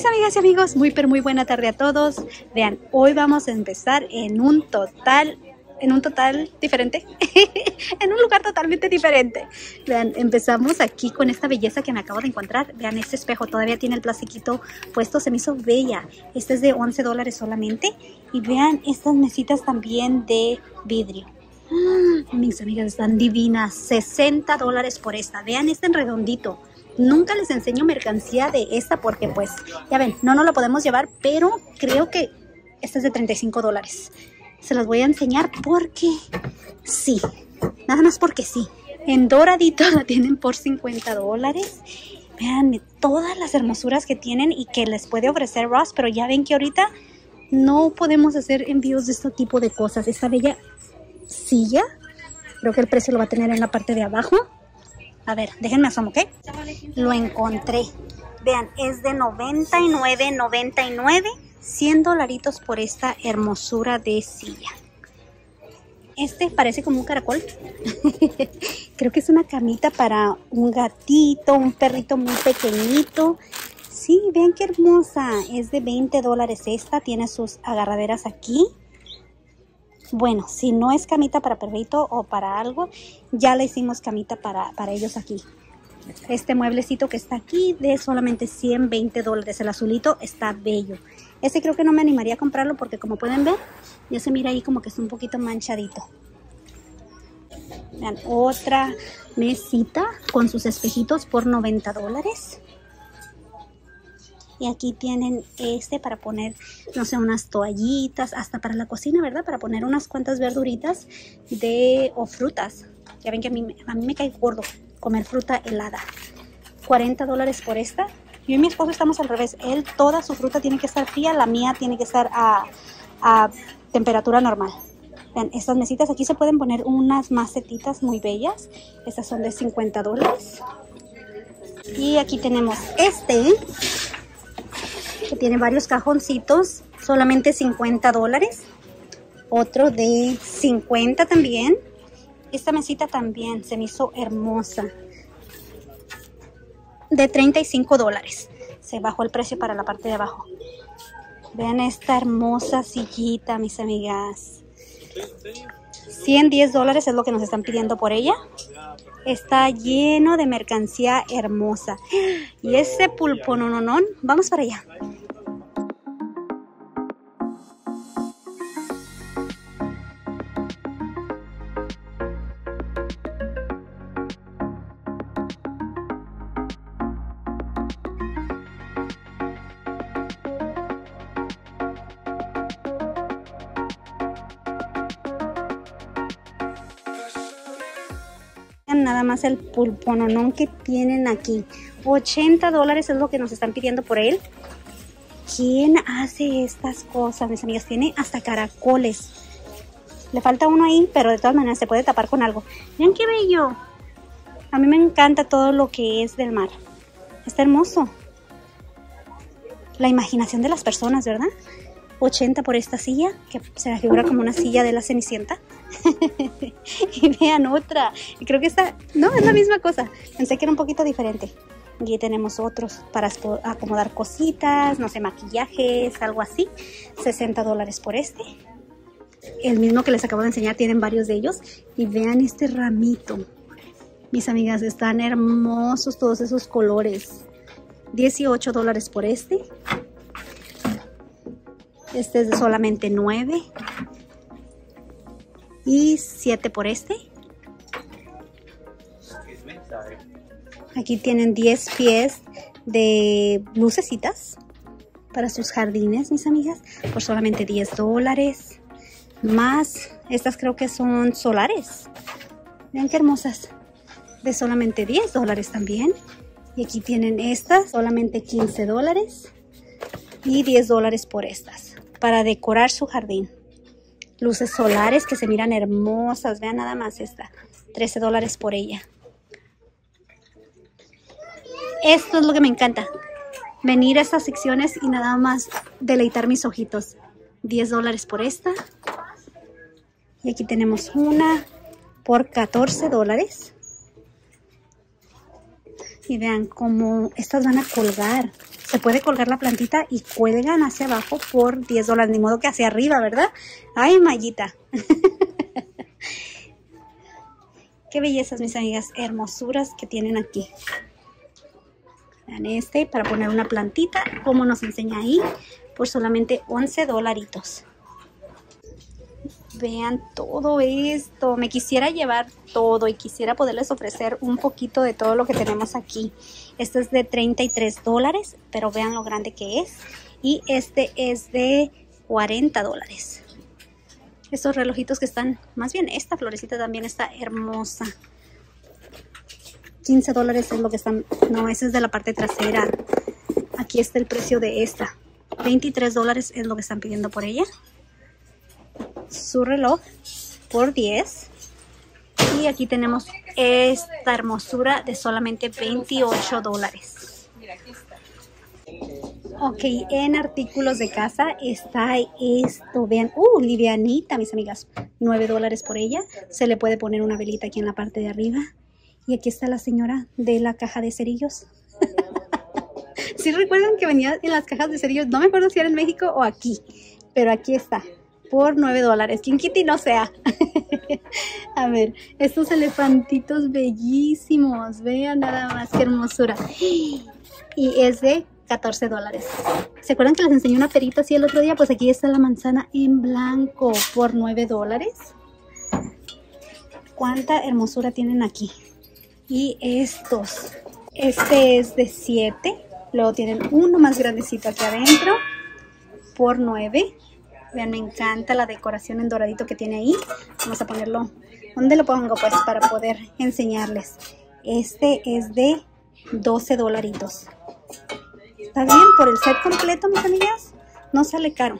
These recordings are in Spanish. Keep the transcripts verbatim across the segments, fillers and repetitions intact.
mis amigas y amigos, muy pero muy buena tarde a todos. Vean, hoy vamos a empezar en un total, en un total diferente, en un lugar totalmente diferente. Vean, empezamos aquí con esta belleza que me acabo de encontrar. Vean, este espejo todavía tiene el plastiquito puesto, se me hizo bella. Este es de once dólares solamente. Y vean estas mesitas también de vidrio. ¡Ah! Mis amigas, están divinas, sesenta dólares por esta. Vean este en redondito. Nunca les enseño mercancía de esta porque pues, ya ven, no nos la podemos llevar, pero creo que esta es de treinta y cinco dólares. Se las voy a enseñar porque sí, nada más porque sí. En doradito la tienen por cincuenta dólares. Vean todas las hermosuras que tienen y que les puede ofrecer Ross, pero ya ven que ahorita no podemos hacer envíos de este tipo de cosas. Esta bella silla, creo que el precio lo va a tener en la parte de abajo. A ver, déjenme asomo, ¿ok? Lo encontré. Vean, es de noventa y nueve noventa y nueve, cien dolaritos por esta hermosura de silla. Este parece como un caracol. Creo que es una camita para un gatito, un perrito muy pequeñito. Sí, vean qué hermosa. Es de veinte dólares esta. Tiene sus agarraderas aquí. Bueno, si no es camita para perrito o para algo, ya le hicimos camita para, para ellos aquí. Este mueblecito que está aquí de solamente ciento veinte dólares. El azulito está bello. Este creo que no me animaría a comprarlo porque como pueden ver, ya se mira ahí como que está un poquito manchadito. Vean, otra mesita con sus espejitos por noventa dólares. Y aquí tienen este para poner, no sé, unas toallitas, hasta para la cocina, ¿verdad? Para poner unas cuantas verduritas de, o frutas. Ya ven que a mí, a mí me cae gordo comer fruta helada. cuarenta dólares por esta. Yo y mi esposo estamos al revés. Él, toda su fruta tiene que estar fría, la mía tiene que estar a, a temperatura normal. Vean, estas mesitas aquí se pueden poner unas macetitas muy bellas. Estas son de cincuenta dólares. Y aquí tenemos este, que tiene varios cajoncitos, solamente cincuenta dólares. Otro de cincuenta también. Esta mesita también se me hizo hermosa. De treinta y cinco dólares. Se bajó el precio para la parte de abajo. Vean esta hermosa sillita, mis amigas. ciento diez dólares es lo que nos están pidiendo por ella. Está lleno de mercancía hermosa. Y ese pulpo no, no, no. Vamos para allá. Nada más el pulpononón que tienen aquí. ochenta dólares es lo que nos están pidiendo por él. ¿Quién hace estas cosas, mis amigas? Tiene hasta caracoles. Le falta uno ahí, pero de todas maneras se puede tapar con algo. Miren qué bello. A mí me encanta todo lo que es del mar. Está hermoso. La imaginación de las personas, ¿verdad? ochenta por esta silla, que se la figura como una silla de la Cenicienta. Y vean otra. Y creo que esta, no, es la misma cosa. Pensé que era un poquito diferente. Y aquí tenemos otros para acomodar cositas, no sé, maquillajes, algo así. sesenta dólares por este. El mismo que les acabo de enseñar, tienen varios de ellos. Y vean este ramito. Mis amigas, están hermosos todos esos colores. dieciocho dólares por este. Este es de solamente nueve. Y siete por este. Aquí tienen diez pies de lucecitas para sus jardines, mis amigas, por solamente diez dólares. Más, estas creo que son solares. Vean qué hermosas. De solamente diez dólares también. Y aquí tienen estas, solamente quince dólares. Y diez dólares por estas, para decorar su jardín. Luces solares que se miran hermosas. Vean nada más esta. trece dólares por ella. Esto es lo que me encanta. Venir a estas secciones y nada más deleitar mis ojitos. diez dólares por esta. Y aquí tenemos una por catorce dólares. Y vean cómo estas van a colgar. Se puede colgar la plantita y cuelgan hacia abajo por diez dólares. Ni modo que hacia arriba, ¿verdad? ¡Ay, Mayita! Qué bellezas, mis amigas. Hermosuras que tienen aquí. Vean este para poner una plantita. Como nos enseña ahí. Por solamente once dolaritos. Vean todo esto. Me quisiera llevar todo y quisiera poderles ofrecer un poquito de todo lo que tenemos aquí. Este es de treinta y tres dólares, pero vean lo grande que es. Y este es de cuarenta dólares. Estos relojitos que están, más bien esta florecita también está hermosa. quince dólares es lo que están, no, ese es de la parte trasera. Aquí está el precio de esta. veintitrés dólares es lo que están pidiendo por ella. Su reloj por diez. Y aquí tenemos esta hermosura de solamente veintiocho dólares. Ok, en artículos de casa está esto. Vean, uh, livianita, mis amigas. nueve dólares por ella. Se le puede poner una velita aquí en la parte de arriba. Y aquí está la señora de la caja de cerillos. ¿Sí recuerdan que venía en las cajas de cerillos? No me acuerdo si era en México o aquí. Pero aquí está. Por nueve dólares. Quien quite y no sea. A ver, estos elefantitos bellísimos. Vean nada más qué hermosura. Y es de catorce dólares. ¿Se acuerdan que les enseñé una perita así el otro día? Pues aquí está la manzana en blanco por nueve dólares. Cuánta hermosura tienen aquí. Y estos. Este es de siete. Luego tienen uno más grandecito aquí adentro. Por nueve. Vean, me encanta la decoración en doradito que tiene ahí. Vamos a ponerlo. ¿Dónde lo pongo? Pues para poder enseñarles. Este es de doce dolaritos. ¿Está bien? Por el set completo, mis amigas. No sale caro.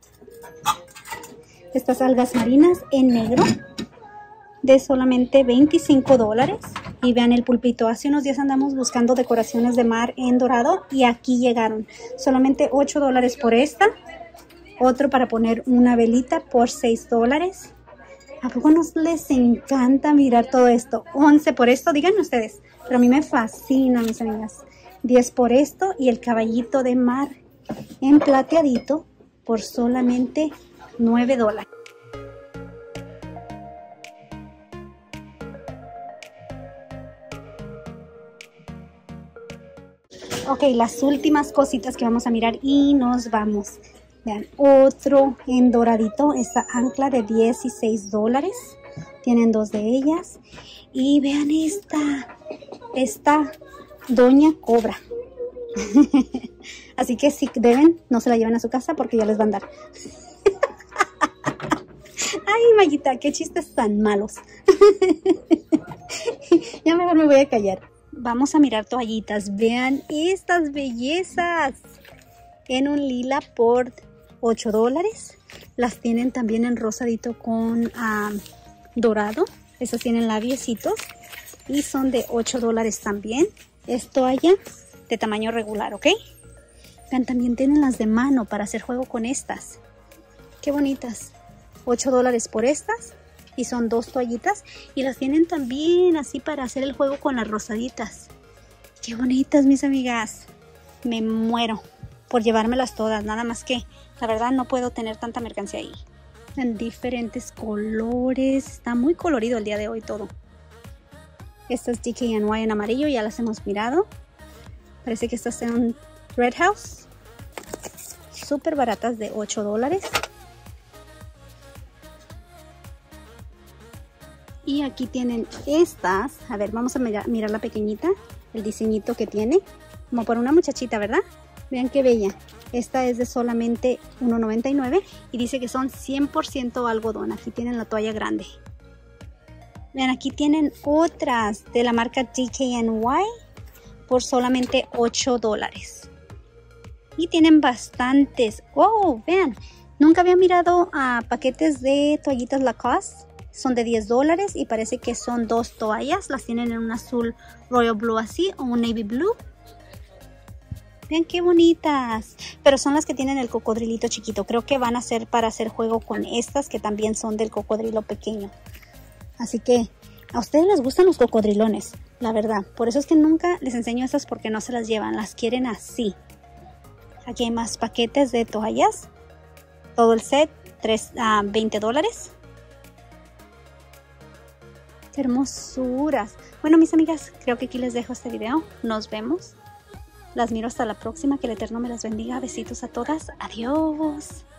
Estas algas marinas en negro. De solamente veinticinco dólares. Y vean el pulpito. Hace unos días andamos buscando decoraciones de mar en dorado. Y aquí llegaron. Solamente ocho dólares por esta. Otro para poner una velita por seis dólares. ¿A poco nos les encanta mirar todo esto? once por esto, díganme ustedes. Pero a mí me fascina, mis amigas. diez por esto y el caballito de mar en plateadito por solamente nueve dólares. Ok, las últimas cositas que vamos a mirar y nos vamos. Vean, otro en doradito, esta ancla de dieciséis dólares. Tienen dos de ellas. Y vean esta, esta Doña Cobra. Así que si deben, no se la lleven a su casa porque ya les va a andar. Ay, Mayita, qué chistes tan malos. Ya mejor me voy a callar. Vamos a mirar toallitas. Vean estas bellezas. En un lila por ocho dólares. Las tienen también en rosadito con um, dorado. Estas tienen labiecitos. Y son de ocho dólares también. Es toalla de tamaño regular, ¿ok? Vean, también tienen las de mano para hacer juego con estas. Qué bonitas. ocho dólares por estas. Y son dos toallitas. Y las tienen también así para hacer el juego con las rosaditas. Qué bonitas, mis amigas. Me muero por llevármelas todas. Nada más que, la verdad, no puedo tener tanta mercancía ahí. En diferentes colores. Está muy colorido el día de hoy todo. Estas D K N Y en amarillo ya las hemos mirado. Parece que estas son Red House. Súper baratas de ocho dólares. Y aquí tienen estas. A ver, vamos a mirar, mirar la pequeñita. El diseñito que tiene. Como para una muchachita, ¿verdad? Vean qué bella. Esta es de solamente uno noventa y nueve. Y dice que son cien por ciento algodón. Aquí tienen la toalla grande. Vean, aquí tienen otras de la marca D K N Y. Por solamente ocho dólares. Y tienen bastantes. ¡Wow! Vean. Nunca había mirado a paquetes de toallitas Lacoste. Son de diez dólares y parece que son dos toallas. Las tienen en un azul royal blue así o un navy blue. Vean qué bonitas. Pero son las que tienen el cocodrilito chiquito. Creo que van a ser para hacer juego con estas que también son del cocodrilo pequeño. Así que A ustedes les gustan los cocodrilones, la verdad. Por eso es que nunca les enseño estas porque no se las llevan. Las quieren así. Aquí hay más paquetes de toallas. Todo el set, tres, uh, veinte dólares. ¡Qué hermosuras! Bueno, mis amigas, creo que aquí les dejo este video. Nos vemos. Las miro hasta la próxima. Que el Eterno me las bendiga. Besitos a todas. Adiós.